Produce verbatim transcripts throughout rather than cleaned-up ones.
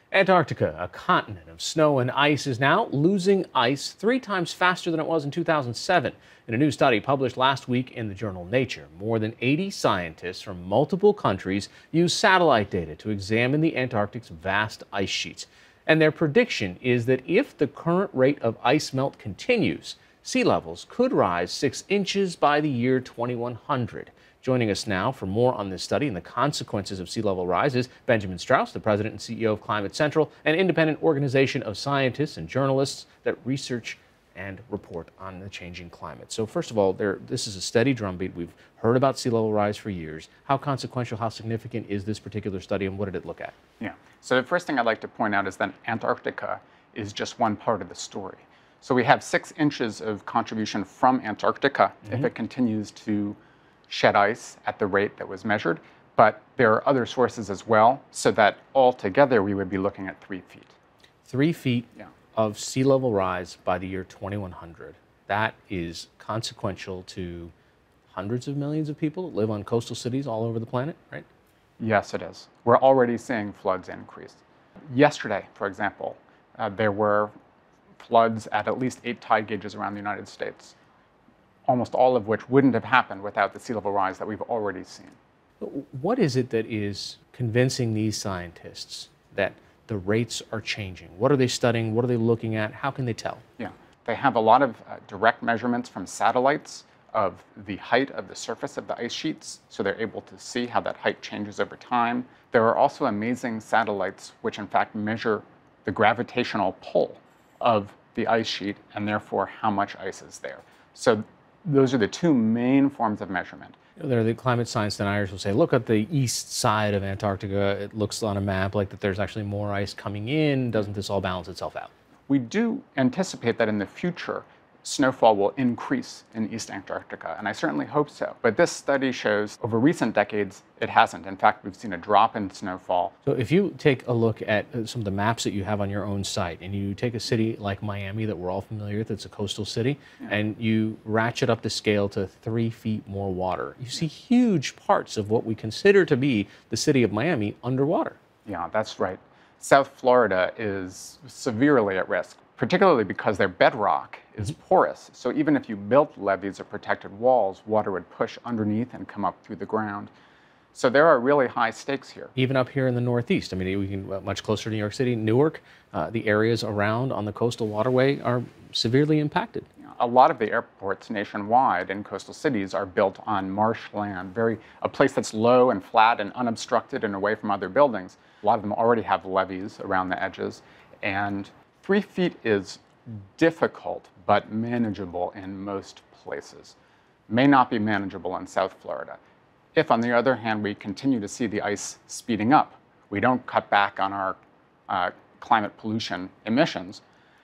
Antarctica, a continent of snow and ice, is now losing ice three times faster than it was in two thousand seven. In a new study published last week in the journal Nature, more than eighty scientists from multiple countries used satellite data to examine the Antarctic's vast ice sheets. And their prediction is that if the current rate of ice melt continues, sea levels could rise six inches by the year twenty-one hundred. Joining us now for more on this study and the consequences of sea level rise is Benjamin Strauss, the president and C E O of Climate Central, an independent organization of scientists and journalists that research and report on the changing climate. So first of all, there, this is a steady drumbeat. We've heard about sea level rise for years. How consequential, how significant is this particular study, and what did it look at? Yeah. So the first thing I'd like to point out is that Antarctica is just one part of the story. So we have six inches of contribution from Antarctica mm-hmm. if it continues to shed ice at the rate that was measured, but there are other sources as well, so that altogether we would be looking at three feet. Three feet yeah. of sea level rise by the year twenty-one hundred. That is consequential to hundreds of millions of people that live on coastal cities all over the planet, right? Yes, it is. We're already seeing floods increase. Yesterday, for example, uh, there were floods at at least eight tide gauges around the United States, almost all of which wouldn't have happened without the sea level rise that we've already seen. What is it that is convincing these scientists that the rates are changing? What are they studying? What are they looking at? How can they tell? Yeah, they have a lot of uh, direct measurements from satellites of the height of the surface of the ice sheets, so they're able to see how that height changes over time. There are also amazing satellites which in fact measure the gravitational pull of the ice sheet and therefore how much ice is there. So those are the two main forms of measurement. You know, there are the climate science deniers will say, look at the east side of Antarctica. It looks on a map like that there's actually more ice coming in. Doesn't this all balance itself out? We do anticipate that in the future, snowfall will increase in East Antarctica, and I certainly hope so. But this study shows over recent decades, it hasn't. In fact, we've seen a drop in snowfall. So if you take a look at some of the maps that you have on your own site, and you take a city like Miami that we're all familiar with, it's a coastal city, yeah. and you ratchet up the scale to three feet more water, you see huge parts of what we consider to be the city of Miami underwater. Yeah, that's right. South Florida is severely at risk, particularly because their bedrock is porous. So even if you built levees or protected walls, water would push underneath and come up through the ground. So there are really high stakes here. Even up here in the Northeast, I mean, we can uh, much closer to New York City, Newark, uh, the areas around on the coastal waterway are severely impacted. A lot of the airports nationwide in coastal cities are built on marshland, very a place that's low and flat and unobstructed and away from other buildings. A lot of them already have levees around the edges, and three feet is difficult but manageable in most places. May not be manageable in South Florida. If, on the other hand, we continue to see the ice speeding up, we don't cut back on our uh, climate pollution emissions,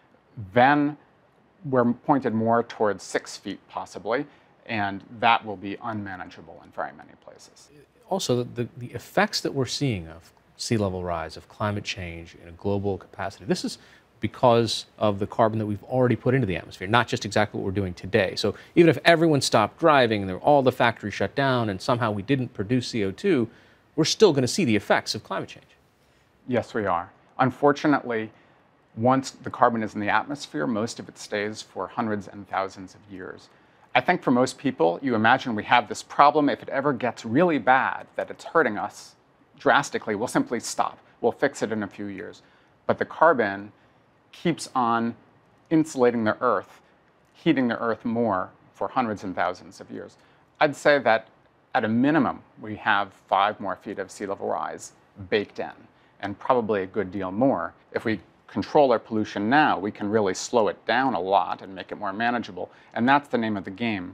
then we're pointed more towards six feet possibly, and that will be unmanageable in very many places. Also, the, the effects that we're seeing of sea level rise, of climate change in a global capacity, this is because of the carbon that we've already put into the atmosphere, not just exactly what we're doing today. So even if everyone stopped driving and all the factories shut down and somehow we didn't produce C O two, we're still going to see the effects of climate change. Yes, we are. Unfortunately, once the carbon is in the atmosphere, most of it stays for hundreds and thousands of years. I think for most people, you imagine we have this problem. If it ever gets really bad, that it's hurting us drastically, we'll simply stop. We'll fix it in a few years. But the carbon keeps on insulating the Earth, heating the Earth more for hundreds and thousands of years. I'd say that at a minimum, we have five more feet of sea level rise baked in, and probably a good deal more. If we control our pollution now, we can really slow it down a lot and make it more manageable, and that's the name of the game.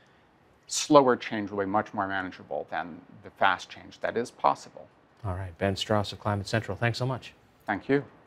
Slower change will be much more manageable than the fast change that is possible. All right, Ben Strauss of Climate Central, thanks so much. Thank you.